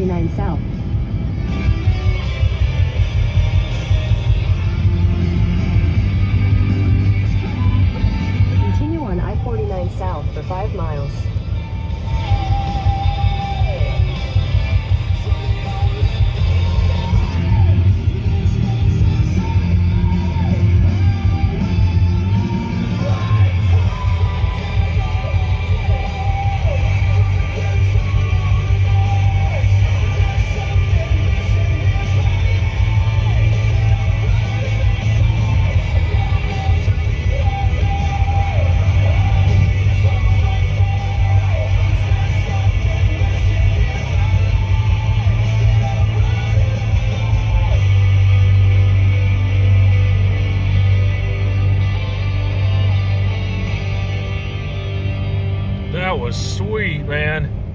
I-49 South. Continue on I-49 South for 5 miles. That was sweet, man.